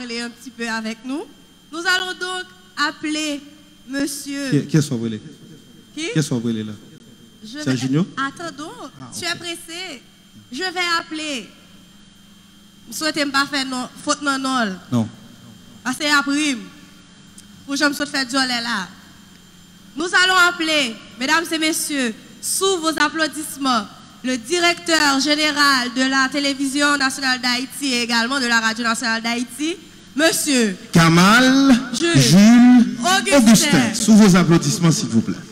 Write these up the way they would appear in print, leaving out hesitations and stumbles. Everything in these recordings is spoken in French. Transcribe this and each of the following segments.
parler un petit peu avec nous. Nous allons donc appeler monsieur... Qui est-ce brûlé? Qui? Qui est-ce brûlé là? C'est Junior? Attendons, tu es pressé. Je vais appeler. Je souhaite pas faire faute non. Non. Parce que c'est après. Pour que je me souhaite faire du là. Nous allons appeler, mesdames et messieurs, sous vos applaudissements, le directeur général de la télévision nationale d'Haïti et également de la radio nationale d'Haïti, monsieur Kamal Jules Augustin. Sous vos applaudissements, s'il vous plaît.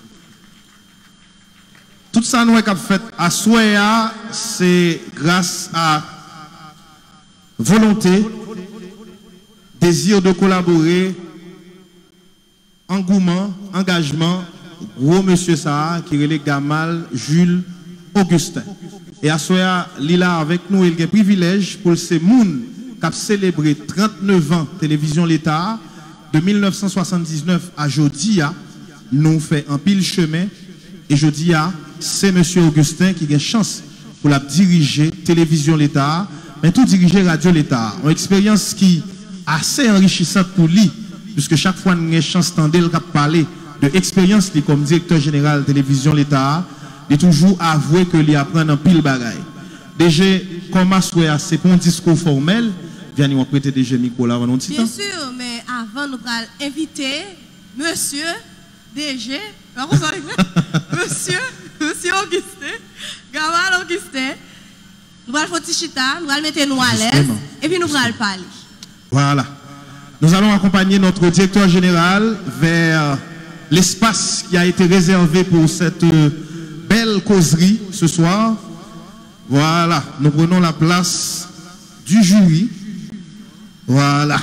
Tout ça, nous avons fait à Soya, c'est grâce à volonté, désir de collaborer, engouement, engagement, gros monsieur ça, qui est Kamal Jules Augustin. Et à Soya, Lila avec nous, il a un privilège pour ces moun qui a célébré 39 ans télévision l'État, de 1979 à Jodia, nous fait un pile chemin, et Jodia, c'est monsieur Augustin qui a une chance pour la diriger télévision l'État, mais tout diriger radio l'État. Une expérience qui est assez enrichissante pour lui, puisque chaque fois nous avons une chance de parler de l'expérience comme directeur général de télévision l'État, il toujours avoué que lui apprend un pile bagaille. Déjà, comme c'est pour un discours formel, viens nous prêter déjà Nicolas avant nous. Bien sûr, mais avant nous allons inviter monsieur DG, monsieur Augustin, Kamal Augustin, nous allons faire Tichita, nous allons mettre nous à l'aise et puis nous allons parler. Voilà. Nous allons accompagner notre directeur général vers l'espace qui a été réservé pour cette belle causerie ce soir. Voilà. Nous prenons la place du jury. Voilà.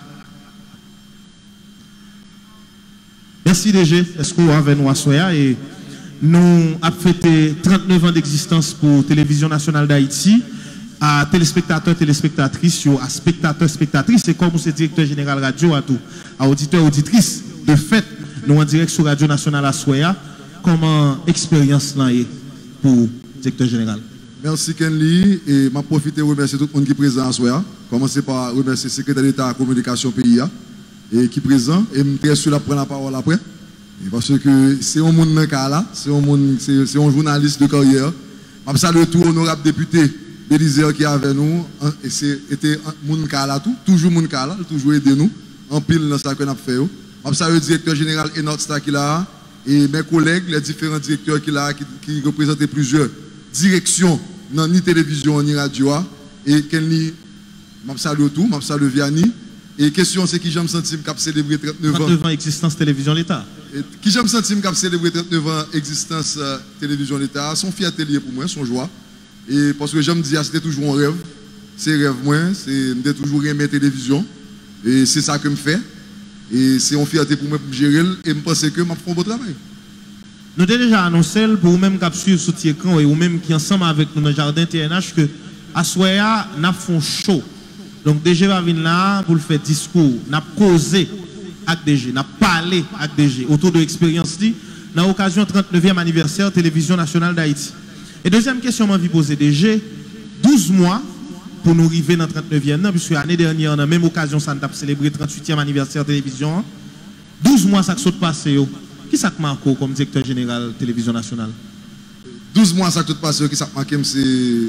Merci DG. Est-ce que vous avez nous à Soya et nous avons fêté 39 ans d'existence pour Télévision Nationale d'Haïti. À téléspectateurs, téléspectatrices, à spectateurs, spectatrices, et comme c'est directeur général radio à tout, à auditeurs, auditrices, de fait, nous en direct sur Radio Nationale à Soya, comment expérience là est pour directeur général? Merci Kenly, et je profite de remercier tout le monde qui est présent à Soya. Commencer par remercier le secrétaire d'État à la communication PIA, et qui est présent, et je suis très sûr de prendre la parole après. Parce que c'est un monde là, c'est un journaliste de carrière. Je salue tout honorable député Bélizer qui est avec nous, et c'était moun kala tout, toujours moun kala, toujours aidé nous, en pile dans ce qu'on a fait. Je salue le directeur général Enoch Star qui là, et mes collègues, les différents directeurs qui là, qui représentent plusieurs directions, dans ni télévision, ni radio, et Kenny, je salue tout, je salue Vianney. Et question c'est qui j'aime sentir qu'à célébrer 39 ans. 39 ans existence télévision l'État. Qui j'aime sentir qu'à célébrer 39 ans existence télévision l'État, son fierté liée pour moi, son joie. Et parce que j'aime dire, c'était toujours un rêve. C'est rêve moi, c'est toujours aimer la télévision. Et c'est ça que je fais. Et c'est une fierté pour moi pour gérer. Et je pense que je fais un bon travail. Nous avons déjà annoncé pour vous-même qui suivre sur l'écran et vous-même qui ensemble avec nous dans le jardin TNH que à Soya, nous avons chaud. Donc DG va venir là pour le faire discours, nous avons causé avec DG, nous avons parlé avec DG autour de l'expérience dans l'occasion 39e anniversaire Télévision Nationale d'Haïti. Et deuxième question, je vais poser DG, 12 mois pour nous arriver dans 39e, puisque l'année dernière, dans la même occasion, ça a célébré 38e anniversaire télévision. 12 mois, ça a passé. Qui ça marque comme directeur général Télévision Nationale? 12 mois, ça a passé. Qui ça marque, c'est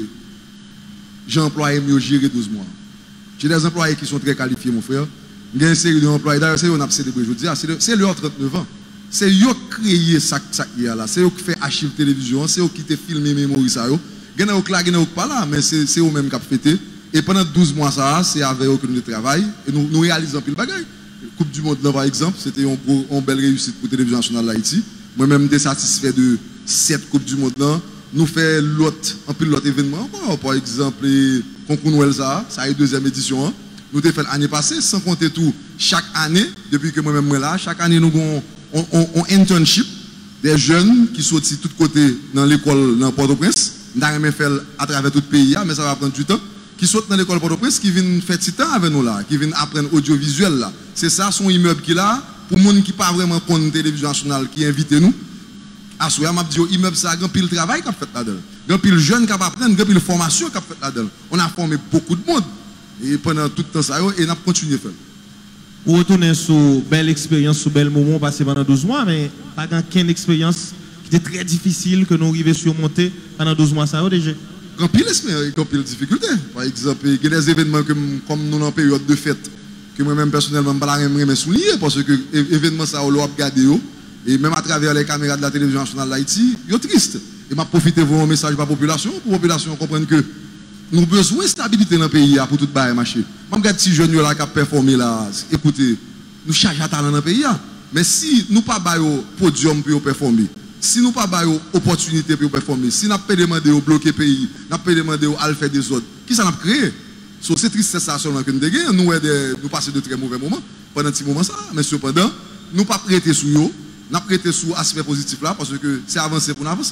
j'ai employé mieux gérer 12 mois. J'ai des employés qui sont très qualifiés, mon frère. Il y a une série d'employés. D'ailleurs, c'est eux qui ont célébré aujourd'hui. C'est leur 39 ans. C'est eux qui ont créé ça là. C'est eux qui fait archive télévision. C'est eux qui ont filmé mémoire ça. Il y en a qui là, il y en a pas là, mais c'est eux-mêmes qui ont fêté. Et pendant 12 mois, ça, c'est avec eux que nous travaillons. Et nous réalisons pile bagaille. Coupe du Monde, là, par exemple, c'était une belle réussite pour la Télévision Nationale d'Haïti. Moi-même, je suis satisfait de 7 Coupes du Monde. Là. Nous faisons un peu l'autre événement. Par exemple, le concours Noël, ça a eu deuxième édition. Hein. Nous avons fait l'année passée, sans compter tout. Chaque année, depuis que moi-même suis là, chaque année, nous avons un internship des jeunes qui sont de tous côtés dans l'école dans Port-au-Prince. Nous avons fait à travers tout le pays, mais ça va prendre du temps. Qui sont dans l'école Port-au-Prince, qui viennent faire petit temps avec nous là, qui viennent apprendre audiovisuel là. C'est ça son immeuble qui est là, pour les gens qui pas vraiment contre la télévision nationale qui invite nous. À ce moment, je dis immeuble ça, grand pile travail qu'a fait là-dedans. Grand pile jeune qui a appris, grand pile formation qu'a fait là-dedans. On a formé beaucoup de monde. Et pendant tout le temps, ça, et on a continué à faire. Pour retourner sur belle expérience, sur bel moment passé pendant 12 mois, mais pas qu'une expérience qui était très difficile que nous arrivions à surmonter pendant 12 mois, ça déjà. Quand pile expérience, quand pile difficulté. Par exemple, il y a des événements comme nous en période de fête, que moi-même personnellement, je ne peux pas souligner, parce que l'événement, ça, on l'a regardé, et même à travers les caméras de la télévision nationale d'Haïti, il est triste. Et je profite de voir un message pour la population comprenne que nous avons besoin de stabilité dans le pays pour tout le marché. Je regarde si jeunes là qui ont performé là, écoutez, nous chargeons à talent dans le pays. Mais si nous pas baillons podium pour performer, si nous pas baillons opportunité pour performer, si nous pas demandé de bloquer le pays, nous pas demandé de faire des autres, qui ça n'a créé? C'est triste ça seulement que nous avons. Nous passons de très mauvais moments pendant ce moment ça, mais cependant, nous pas prêter sur eux, nous prêter sur l'aspect positif là parce que c'est avancé pour nous avancer.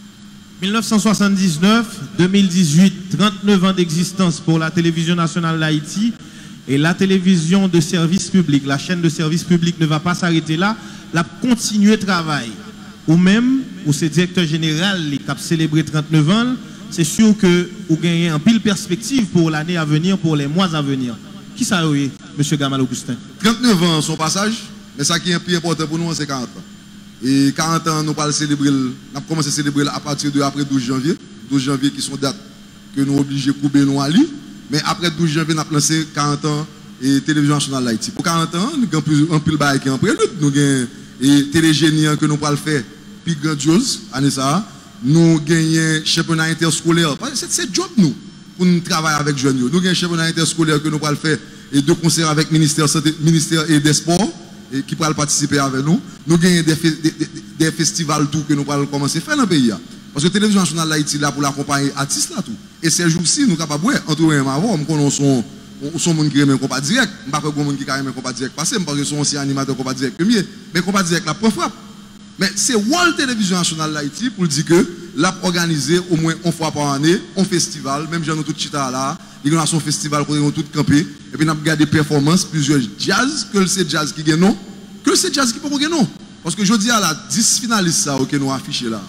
1979, 2018, 39 ans d'existence pour la télévision nationale d'Haïti et la télévision de service public. La chaîne de service public ne va pas s'arrêter là, la continuer travail. Ou même, ou c'est directeur général qui a célébré 39 ans, c'est sûr que vous gagnez un pile perspective pour l'année à venir, pour les mois à venir. Qui ça est, M. Gamal Augustin? 39 ans son passage, mais ça qui est plus important pour nous, c'est 40 ans. Et 40 ans, nous allons célébrer, nous avons commencé à célébrer à partir de après 12 janvier. 12 janvier qui sont dates que nous obligés de couper nous à lui. Mais après 12 janvier, nous avons lancé 40 ans et télévision nationale d'Haïti. Pour 40 ans, nous avons un pile bail qui est en prélude. Nous avons et télégénie que nous allons faire plus grandiose, année ça. Nous avons championnat interscolaire. C'est job nous pour nous travailler avec jeunes. Nous avons championnat interscolaire que nous allons faire et deux concerts avec le ministère des Sports. Et qui pourraient participer avec nous. Nous avons des festivals tout que nous allons commencer à faire dans le pays. Parce que la télévision nationale d'Haïti là pour l'accompagner artistes là tout. Et ces jours-ci, nous sommes capables de entourer un avant, nous connaissons son monde qui aime un compas direct. Je ne sais pas si monde qui aime un compas direct passé, parce que sont aussi animateurs compas direct premier. Mais compas direct là, pas frappe. Mais c'est World Télévision nationale d'Haïti pour dire que l'a organisé au moins une fois par année, un festival, même j'ai tout chita là, il y a son festival pour nous tout camper, et puis nous avons regardé des performances, plusieurs jazz, que c'est jazz qui gagne non, que c'est jazz qui peut gagner non. Parce que je dis à la 10 finalistes ça, que nous affiché là.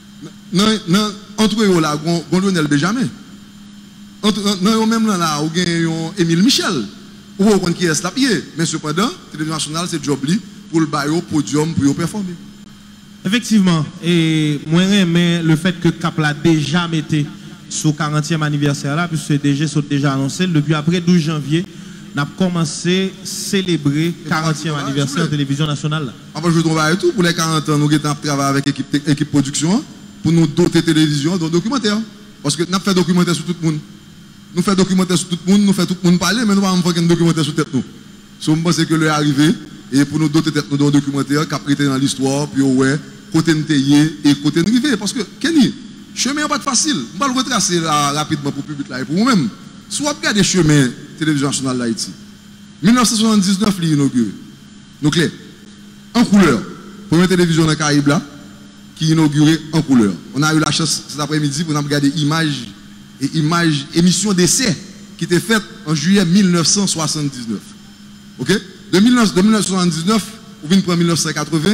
Entre eux là, Lionel Benjamin. Entre eux même là, où gagne Émile Michel. Ou on qui est là pied. Mais cependant, la télévision nationale, c'est job pour le bailler podium pour performer. Effectivement, et moi mais le fait que Cap l'a déjà metté sur 40e anniversaire là, puisque DG sont déjà annoncé, depuis après 12 janvier, on a commencé à célébrer 40e anniversaire de la télévision nationale. Avant je travaille tout, pour les 40 ans, nous avons travaillé avec l'équipe production pour nous doter télévision de documentaires. Parce que nous avons fait documentaire sur tout le monde. Nous faisons documentaire sur tout le monde, nous faisons tout le monde parler, mais nous ne faisons pas un documentaire sur tête nous. So, je pense que l'heure est arrivée. Et pour nous doter nous d'un documentaire qui a prêté dans l'histoire, puis ouais, côté nous et côté nous river. Parce que, Kenny, chemin n'est pas facile. Je vais le retracer rapidement pour le public là et pour vous-même. Soit regardez chemin télévision nationale d'Haïti. 1979, il est inauguré. Donc, en couleur. Première télévision dans le Caraïbe là, qui est inaugurée en couleur. On a eu la chance cet après-midi pour nous regarder émission d'essai qui était faite en juillet 1979. Ok? De 1979, ou bien pour 1980,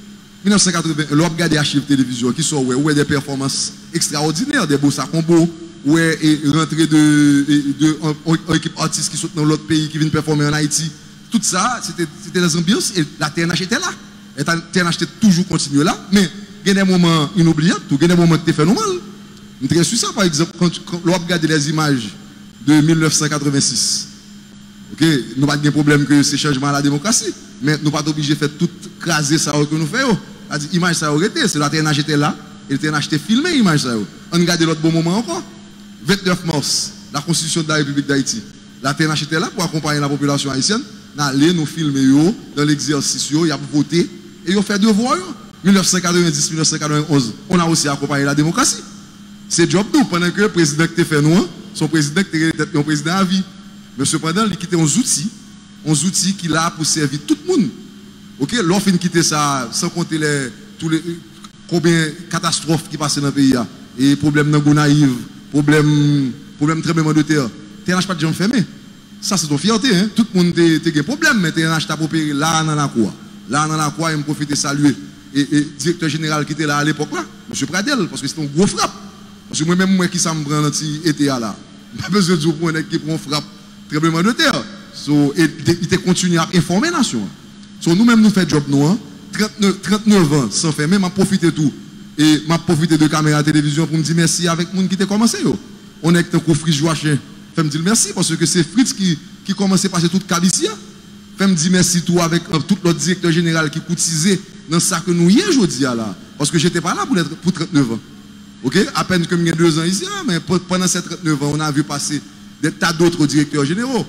l'on regarde des archives télévision qui sont où des performances extraordinaires, des beaux combo, où est rentrée de équipe artistes qui sont dans l'autre pays qui viennent performer en Haïti. Tout ça, c'était des ambiances et la TNH était là. Et la TNH était toujours continué là, mais il y a des moments inoubliables, il y a des moments qui étaient fait normal. Je suis très sûr, par exemple, quand l'on regarde les images de 1986. Ok, nous n'avons pas de problème que c'est changement à la démocratie, mais nous ne sommes pas obligés de faire tout craser ça que nous faisons. L'image ça aurait été, c'est la TNH était là, et la TNH était filmé l'image ça. On regarde l'autre bon moment encore. 29 mars, la Constitution de la République d'Haïti. La TNH était là pour accompagner la population haïtienne. Nous allons nous filmer dans l'exercice, ils ont voté et ils ont fait devoir. 1990-1991, on a aussi accompagné la démocratie. C'est job nous, pendant que le président qui fait nous, son président qui était un président à vie. Mais cependant, il quitte un outil qui est là pour servir tout le monde. Ok, l'offre quitte ça, sans compter combien de catastrophes qui passent dans le pays. Et problème dans Gonaïve, problème tremblement de terre. TNH pas de gens fermés. Ça, c'est ton fierté. Hein? Tout le monde a des problèmes, mais TNH t'a opéré là dans la cour. Là dans la cour, il me profite de saluer. Et directeur général qui était là à l'époque, là, M. Pradel, parce que c'était un gros frappe. Parce que moi-même, moi qui ça me prend dans été là. Pas besoin de dire pour un qui prend frappe tremblement de terre. Et il continue à informer la nation. Nous-mêmes, nous faisons job nous. 39 ans, sans faire même, m'a profité tout. Et m'a profité de caméra télévision pour me dire merci avec les gens qui ont commencé. On est un Fritz Joachim. Je me dire merci parce que c'est Fritz qui commençait à passer toute Calicia. Je me dire merci tout avec tout l'autre directeur général qui cotisait dans ça que nous y est aujourd'hui là. Parce que je n'étais pas là pour 39 ans. Ok? À peine que j'ai 2 ans ici, mais pendant ces 39 ans, on a vu passer des tas d'autres directeurs généraux.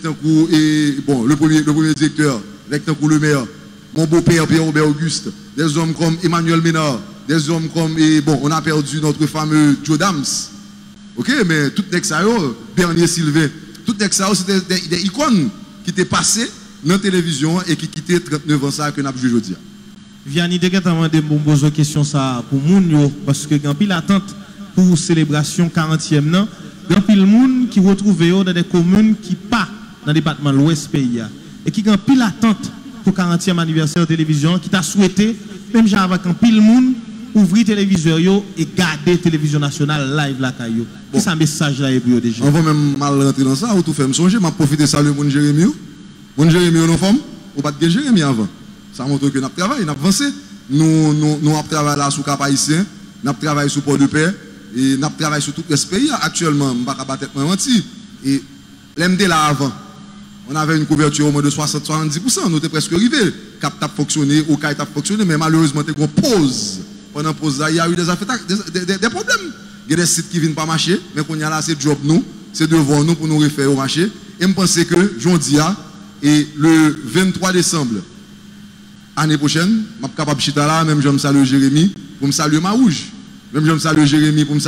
Bon, le premier directeur, le maire, mon beau-père Pierre-Robert Auguste, des hommes comme Emmanuel Ménard, des hommes comme, bon, on a perdu notre fameux Joe Dams. Ok, mais tout ça, Bernier Sylvain, tout ça, c'était des icônes qui étaient passées dans la télévision et qui quittaient 39 ans ça que nous avons joué aujourd'hui. Vianney, dès que tu as demandé une question ça pour moun parce que quand il attente pour célébration 40e nan, grand pile monde qui retrouve dans des communes qui pas dans le département de l'Ouest pays et qui grand pile attente pour 40e anniversaire de télévision qui t'a souhaité même j'ai avec un pile monde ouvrir téléviseur yo et garder télévision nationale live la caillou. Qui ça message là et pour déjà. On va même mal rentrer dans ça ou tout faire me songer, m'a profiter ça le monde Jérémy. Mon Jérémy non femme, ou pas de Jérémy avant. Ça montre que nous travaillons, nous avancé. Nous avons travaillé là sous Cap Haïtien, nous avons travaillé sous Port-de-Paix et nous avons travaillé sur tout ce pays. Actuellement, je ne vais pas battre mentir. Et l'MD là avant, on avait une couverture au moins de 60-70%. Nous étions presque arrivés. Cap a fonctionné, au CAI a fonctionné, mais malheureusement, il y a une pause. Pendant la pause, il y a eu des problèmes. Il y a des sites qui ne viennent pas marcher, mais qu'on y a là, c'est job nous, c'est devant nous pour nous refaire au marché. Et je pense que jeudi et le 23 décembre, année prochaine, je suis capable de chita là, même je me salue Jérémy, pour me saluer Marouge. Même je me salue Jérémy, pour me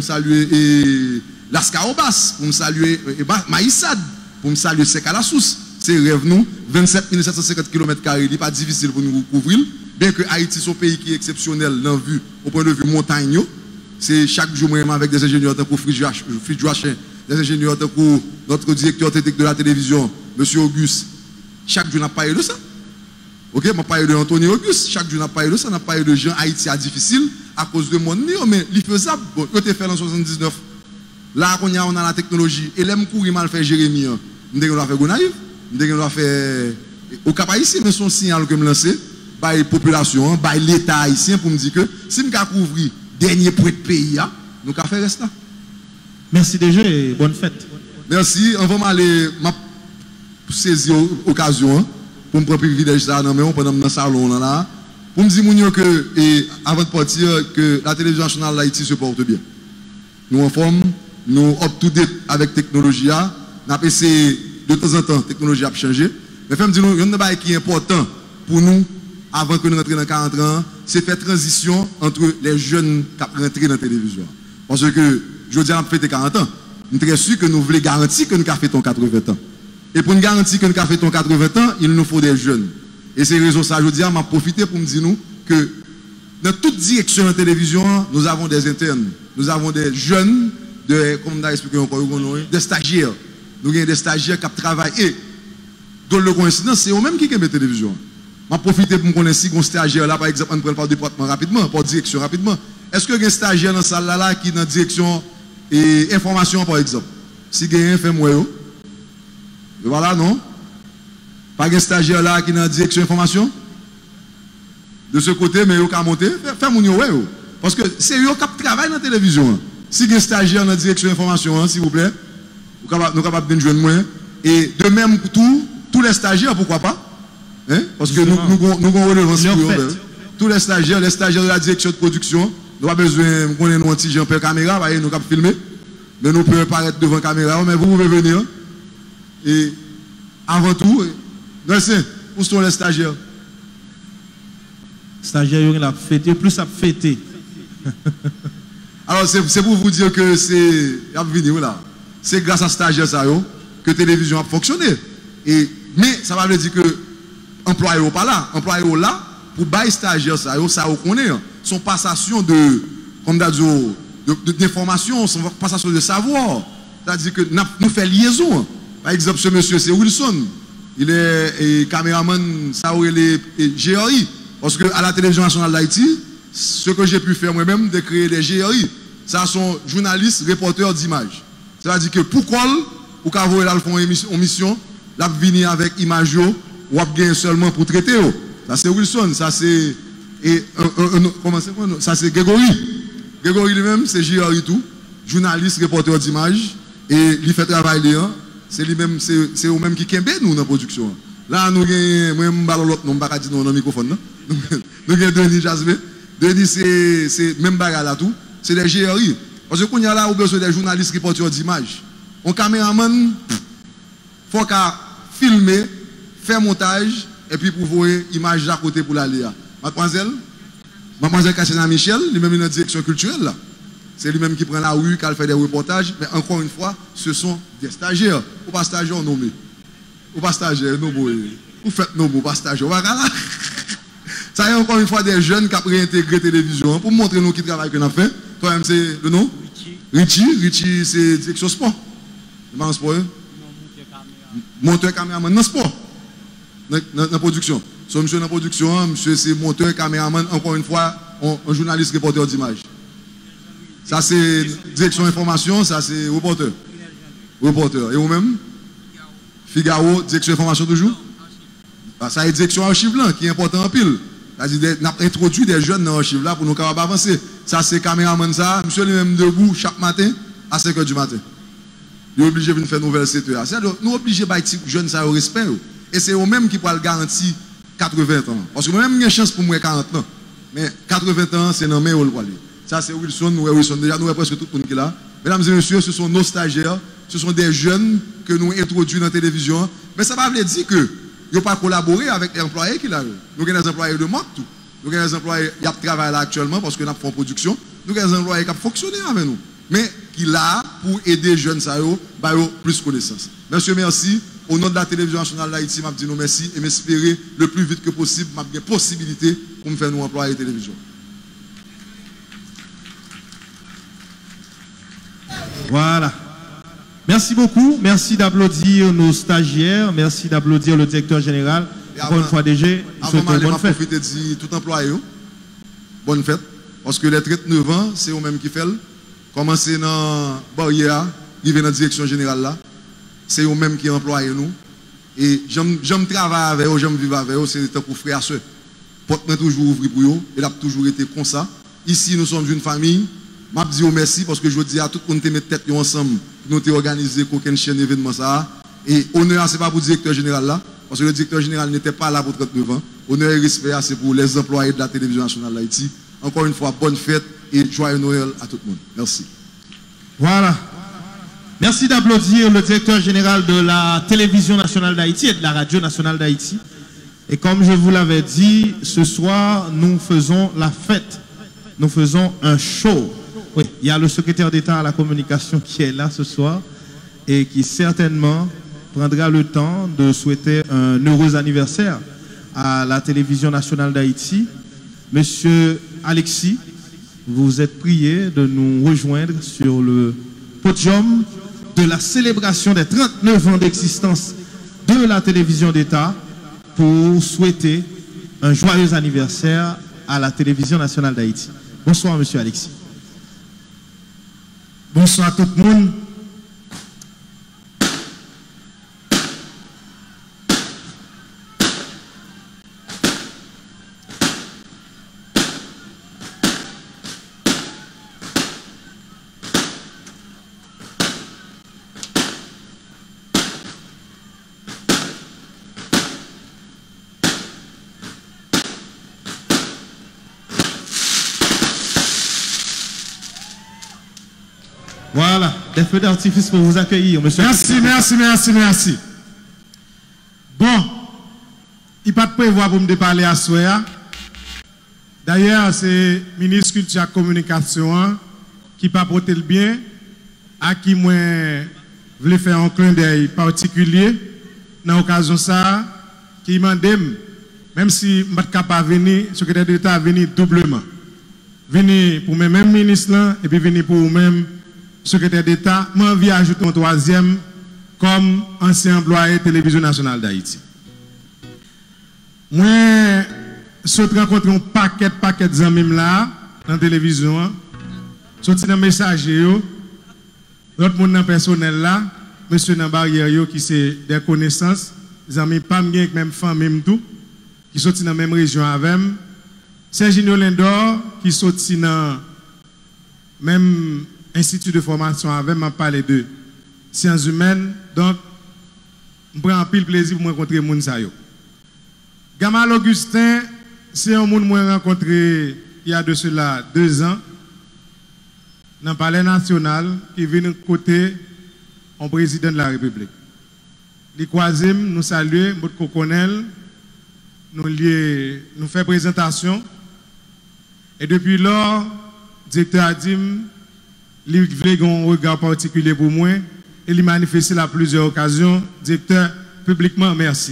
saluer Lascaobas, pour me saluer Maïsad, pour me saluer Sekalasous. C'est rêve nous, 27 750 km, il n'est pas difficile pour nous couvrir. Bien que Haïti soit un pays qui est exceptionnel dans vue, au point de vue montagne, c'est chaque jour moi avec des ingénieurs comme Fritz Joachim, des ingénieurs comme notre directeur technique de la télévision, M. Auguste. Chaque jour n'a pas eu de ça. Ok, je n'ai pas eu de Anthony Auguste. Chaque jour n'a pas eu de ça. N'a pas eu de gens Haïti à difficile à cause de mon niveau. Mais il faisable. Bon, quand tu fait en 79, là on a la technologie. Et l'aime courir mal faire Jérémy. Je dois faire Gonaïve. Je dois faire au Cap Haïtien, mais son signal que je me lance. Par la population, par l'État haïtien pour me dire que si nous pouvons couvrir le dernier point de pays, nous pouvons faire ça. Merci déjà et bonne fête. Merci. On va aller saisir l'occasion pour me prendre le privilège pendant le salon là. Pour me dire que, avant de partir, que la télévision nationale d'Haïti se porte bien. Nous en forme, nous up-to-date avec la technologie. Nous avons essayé de temps en temps, la technologie a changé. Mais il y a un débat qui est important pour nous. Avant que nous rentrions dans 40 ans, c'est faire transition entre les jeunes qui rentrent dans la télévision. Parce que, je dis, on a fait 40 ans. Nous sommes très sûrs que nous voulons garantir que nous avons fait 80 ans. Et pour nous garantir que nous avons fait 80 ans, il nous faut des jeunes. Et c'est raison ça, je dis, on m'a profité pour me dire nous que dans toute direction de la télévision, nous avons des internes. Nous avons des jeunes, comme on a expliqué encore, des stagiaires. Nous avons des stagiaires qui travaillent. Et, dans le coïncidence, c'est eux-mêmes qui aiment la télévision. Je vais profiter pour me connaître si un stagiaire là, par exemple, on prend par département rapidement, par direction rapidement. Est-ce que y a un stagiaire dans cette salle là qui est dans la direction et information, par exemple? Si il y a un fait moi, voilà, non? Pas un stagiaire là qui est dans la direction information? De ce côté, mais il y a monter, fais mon ouais. Parce que c'est eux qui travaillent dans la télévision. Si il y a un stagiaire dans la direction information, s'il vous plaît, nous sommes capables de joindre moi. Et de même pour tous les stagiaires, pourquoi pas? Hein? Parce que nous avons relevance pour eux. Tous les stagiaires de la direction de production, nous avons besoin de connaître un petit Jean-Pierre caméra, nous pouvons filmer, mais nous pouvons apparaître devant la caméra, mais vous pouvez venir. Et avant tout, merci, où sont les stagiaires? Stagiaires, il a fêté, plus à fêter. Alors, c'est pour vous dire que c'est grâce à stagiaires que la télévision a fonctionné. Mais ça va dire que employé pas là, employé là, pour bailler stagiaire ça reconnaît son passation d'information, son passation de savoir. C'est-à-dire que nous faisons liaison. Par exemple, ce monsieur, c'est Wilson. Il est caméraman, ça aurait les GRI. Parce qu'à la télévision nationale d'Haïti, ce que j'ai pu faire moi-même, de créer des GRI, ça sont journalistes, reporters d'images. C'est-à-dire que pour call, ou qu'à voir là le font une mission, là venir avec image ou gagner seulement pour traiter. Ça c'est Wilson, ça c'est comment c'est quoi? Ça c'est Grégory. Grégory lui-même c'est J.R. tout, journaliste, reporter d'image et il fait travail là, c'est lui-même c'est eux même qui kembe nous dans la production. Là nous gagnons moi m'ballon l'autre non pas dire dans le microphone non. Nous gagnons Denis Jasmine. Denis c'est même bagarre là tout, c'est des GRI. Parce que qu'on y a là au besoin des journalistes reporters d'image. Un caméraman faut qu'à filmer, faire montage et puis pour voir image à côté pour l'aller. Mademoiselle Cassina Michel, lui-même une direction culturelle là. C'est lui-même qui prend la rue, qui fait des reportages, mais encore une fois, ce sont des stagiaires. Ou pas stagiaires nommés. Ou pas stagiaires nommés. Ou faites nommés, pas stagiaires. Ça y est encore une fois des jeunes qui ont réintégré la télévision pour montrer nous qui travaillent qu'on a fait. Toi-même c'est le nom? Richie c'est direction sport. Dans sport. Monteur caméraman dans sport. Dans la production. So, monsieur dans la production, monsieur c'est monteur caméraman, encore une fois, un journaliste reporter d'image. Ça c'est direction information, ça c'est reporter. Reporter. Et vous-même? Figaro, direction information toujours? Ça est direction archive là, qui est important en pile. C'est-à-dire, on a introduit des jeunes dans l'archive là pour nous capables avancer. Ça c'est caméraman ça, monsieur lui-même debout chaque matin à 5h du matin. Il est obligé de venir faire une nouvelle CTA. C'est-à-dire, nous obligés de faire jeunes ça au respect. Et c'est eux-mêmes qui pourront garantir 80 ans. Parce que moi-même, j'ai une chance pour moi 40 ans. Mais 80 ans, c'est dans mes rôles. Ça, c'est Wilson, nous, Wilson. Déjà, nous, presque tout le monde qui est là. Mesdames et messieurs, ce sont nos stagiaires. Ce sont des jeunes que nous introduisons dans la télévision. Mais ça ne veut pas dire que ils n'ont pas collaboré avec les employés qui là. Nous avons des employés de manque tout. Nous avons des employés qui travaillent là actuellement parce que nous avons fait production. Nous avons des employés qui fonctionnent avec nous. Mais qui là pour aider les jeunes, ça y plus connaissance. Monsieur, merci. Au nom de la télévision nationale d'Haïti, je dis nous merci et m'espérer le plus vite que possible, je possibilité pour me faire nous employer la télévision. Voilà. Merci beaucoup. Merci d'applaudir nos stagiaires. Merci d'applaudir le directeur général. Encore une fois, DG, je souhaite une bonne fête. Je vais dire tout employé, bonne fête. Parce que les 39 ans, c'est eux-mêmes qui font. Commencer dans la barrière, arriver dans la direction générale là. C'est eux-mêmes qui emploient nous. Et j'aime travailler avec eux, j'aime vivre avec eux, c'est pour frères et sœurs. Porte toujours ouvert pour eux, et a toujours été comme ça. Ici, nous sommes une famille. Je dis merci parce que je dis à tout le monde de mettre tête ensemble, nous avons organisé aucune chaîne d'événements. Et honneur, ce n'est pas pour le directeur général là, parce que le directeur général n'était pas là pour 39 ans. Honneur et respect, c'est pour les employés de la télévision nationale d'Haïti. Encore une fois, bonne fête et joyeux Noël à tout le monde. Merci. Voilà. Merci d'applaudir le directeur général de la télévision nationale d'Haïti et de la radio nationale d'Haïti. Et comme je vous l'avais dit, ce soir, nous faisons la fête. Nous faisons un show. Oui, il y a le secrétaire d'État à la communication qui est là ce soir et qui certainement prendra le temps de souhaiter un heureux anniversaire à la télévision nationale d'Haïti. Monsieur Alexis, vous êtes prié de nous rejoindre sur le podium de la célébration des 39 ans d'existence de la télévision d'État pour souhaiter un joyeux anniversaire à la télévision nationale d'Haïti. Bonsoir, monsieur Alexis. Bonsoir tout le monde. Voilà, des feux d'artifice pour vous accueillir, monsieur. Merci. Bon, il n'y a pas de prévoir pour me parler à soi. D'ailleurs, c'est le ministre de Culture et Communication qui pas porté le bien, à qui moi voulais faire un clin d'œil particulier dans l'occasion ça, qui m'a dit, même si je ne suis pas capable de venir, le secrétaire d'État venir doublement. Venir pour mes mêmes ministres là, et puis venir pour vous-même. Secrétaire d'État, moi, je ajouter un troisième comme ancien employé de la télévision nationale d'Haïti. Moi, je rencontre un paquet d'amis là, dans la télévision. Je suis dans le message, l'autre monde dans le personnel là, monsieur dans barrière qui c'est des connaissances, des amis pas avec même femme même tout qui sorti dans la même région avec Serginho Lindor qui sorti dans même institut de formation avec m'a parlé de sciences humaines donc je prends un pile plaisir pour rencontrer moun sa yo. Gamal Augustin c'est un monde que j'ai rencontré il y a de cela 2 ans dans le palais national qui vient côté au président de la République. Les croisés, nous saluons, nous connaissons, nous faisons présentation. Et depuis lors, le directeur a dit, il voulait un regard particulier pour moi et il manifesté à plusieurs occasions. Directeur, publiquement, merci.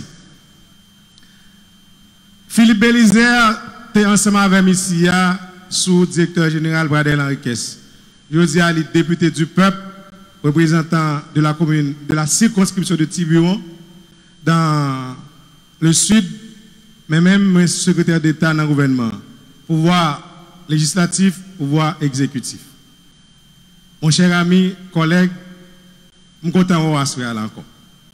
Philippe Bélizer était ensemble avec ici sous directeur général Bradel Henriquez. Je dis à les députés du peuple, représentant de la commune, de la circonscription de Tiburon, dans le sud, mais même secrétaire d'État dans le gouvernement, pouvoir législatif, pouvoir exécutif. Mon cher ami, collègue, je suis content de vous là encore.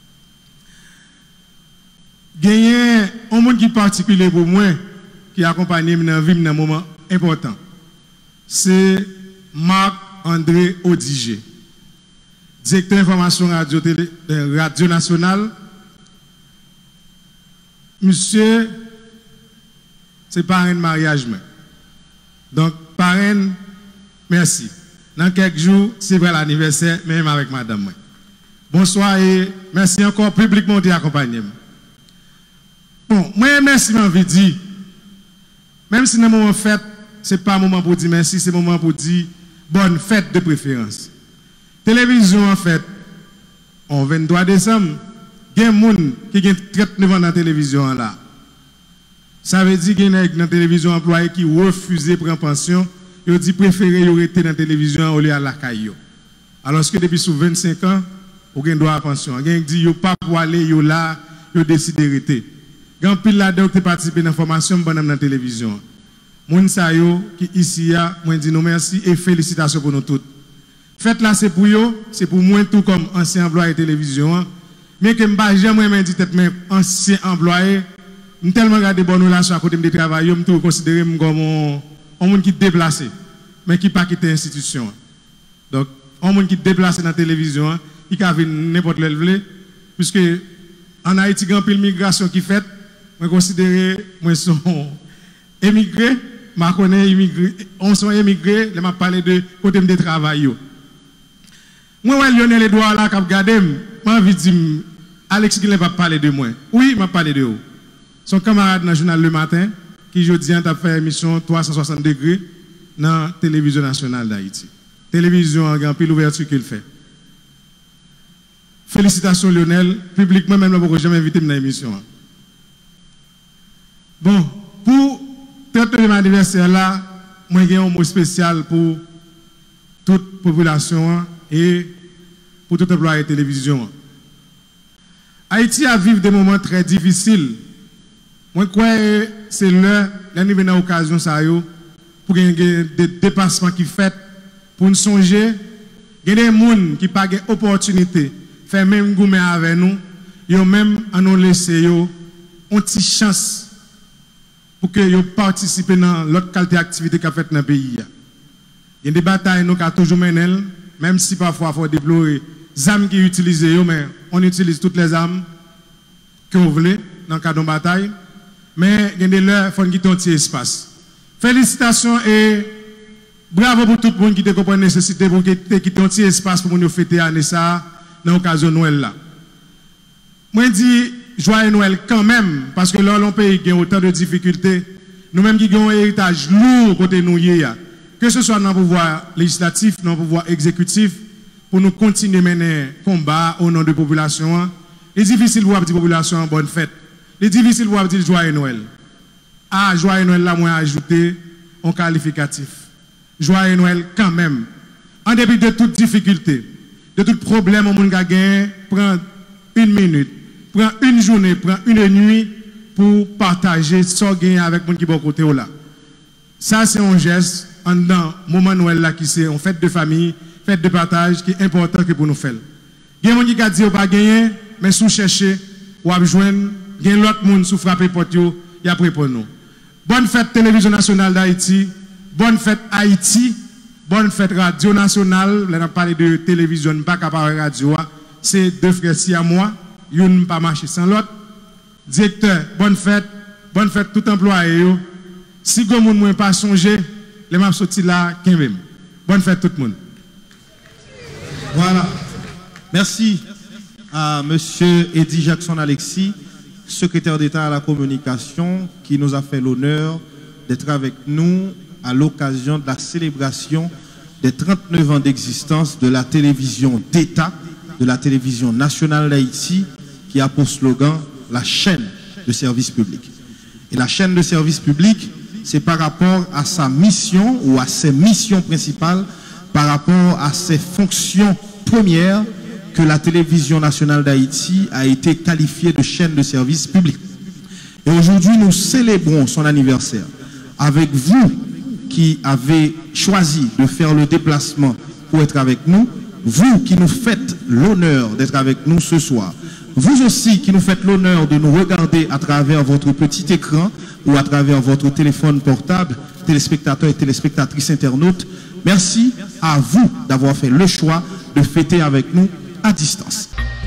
Gagner un monde qui est particulier pour moi, qui accompagne dans la vie dans un moment important, c'est Marc-André Odigé, directeur d'information Radio Nationale. Monsieur, c'est parrain de mariage. Donc, parrain, merci. Dans quelques jours, c'est vrai l'anniversaire, même avec madame. Bonsoir et merci encore publiquement d'accompagner. Bon, moi, merci, m'a envie de dire, même si dans le moment fête, ce n'est pas un moment pour dire merci, c'est un moment pour dire bonne fête de préférence. Télévision, en fait, en 23 décembre, il y a des gens qui ont 39 ans dans la télévision là. Ça veut dire qu'il y a dans la télévision employés qui refusent de prendre pension, ils ont dit préférer rester dans la télévision au lieu de la caillou. Alors que depuis sous 25 ans, ils ont droit à pension. Ils ont dit qu'ils ne pas pour aller là, ils ont décidé de rester. Il y a un pile là-dedans qui participe à l'information dans la télévision. Moun sa yo qui ici a, moi dis nous merci et félicitations pour nous toutes. Faites là c'est pour yo, c'est pour moi tout comme ancien employé télévision. Mais que m'pas jamais me dit tête mais ancien employé, m tellement garder bonne relation à côté de travail, me tout considérer comme un monde qui déplacé mais qui pas quitter institution. Donc un monde qui déplacé dans la télévision, il peut venir n'importe où veut puisque en Haïti grand pile migration qui fait, moi considérer moi sont émigrés, ma connais immigré, on sont émigrés, je m'a parlé de côté de travail. Moi Lionel Edouard là cap garder, m'a envie dire Alex Guilin va parler de moi. Oui, m'a parlé de vous. Son camarade dans le journal Le Matin qui jeudi a fait émission 360 degrés dans la télévision nationale d'Haïti. Télévision en grand pile ouverture qu'il fait. Félicitations Lionel, publiquement même là jamais invité dans l'émission. Bon, pour 30e anniversaire là, moi j'ai un mot spécial pour toute population et pour tout employé de télévision. Haïti a vécu des moments très difficiles. Moi crois que c'est l'heure d'arriver dans l'occasion ça yo pour gagner des dépassements qui fait pour nous songer, il y a des gens qui n'ont pas d'opportunité faire même gourmet avec nous, ils ont même à nous laisser une petite chance pour que vous participez dans l'autre qualité d'activité qu'a fait dans le pays. Il y a des batailles nous avons toujours mené, même si parfois il faut déplorer les armes qui utilisent, mais on utilise toutes les armes que vous voulez dans le cadre de bataille. Mais il y a des leurs, il faut quitter un petit espace. Félicitations et bravo pour tout le monde qui a compris la nécessité pour quitter un petit espace pour nous fêter l'année ça dans l'occasion de Noël là. Moi je dis joyeux Noël quand même, parce que là, l'on pays qui a autant de difficultés, nous-mêmes qui avons un héritage lourd côté nous, que ce soit dans le pouvoir législatif, dans le pouvoir exécutif, pour nous continuer à mener combat au nom de la population. Il est difficile pour la population en bonne fête. Il est difficile pour dire joyeux Noël. Ah, joyeux Noël, là, moi, ajouter un qualificatif. Joyeux Noël quand même. En dépit de toute difficulté, de tout problème, on a gagné, prend 1 minute. Prends une journée, prends une nuit pour partager ce gain avec les gens qui sont à côté là. Ça, c'est un geste en dans moment Noël là qui c'est une fête de famille, fête de partage qui est important que pour nous faire. Il y a des gens qui disent pas gagner, mais si vous cherchez, ou à joindre, il y a l'autre monde qui frappe porte, il y a pour nous. Bonne fête Télévision Nationale d'Haïti, bonne fête Haïti, bonne fête Radio Nationale. Là, on a parlé de télévision, pas capable de radio. C'est deux frères si à moi, ils ne pas marcher sans l'autre. Directeur, bonne fête tout employé. Si vous ne pas songer, les m'a sorti là, quand même. Bonne fête tout le monde. Voilà. Merci à M. Eddie Jackson Alexis, secrétaire d'État à la communication, qui nous a fait l'honneur d'être avec nous à l'occasion de la célébration des 39 ans d'existence de la télévision d'État, de la télévision nationale d'Haïti, qui a pour slogan la chaîne de service public. Et la chaîne de service public, c'est par rapport à sa mission ou à ses missions principales, par rapport à ses fonctions premières, que la télévision nationale d'Haïti a été qualifiée de chaîne de service public. Et aujourd'hui, nous célébrons son anniversaire avec vous qui avez choisi de faire le déplacement pour être avec nous, vous qui nous faites l'honneur d'être avec nous ce soir, vous aussi qui nous faites l'honneur de nous regarder à travers votre petit écran ou à travers votre téléphone portable, téléspectateurs et téléspectatrices internautes, merci à vous d'avoir fait le choix de fêter avec nous à distance.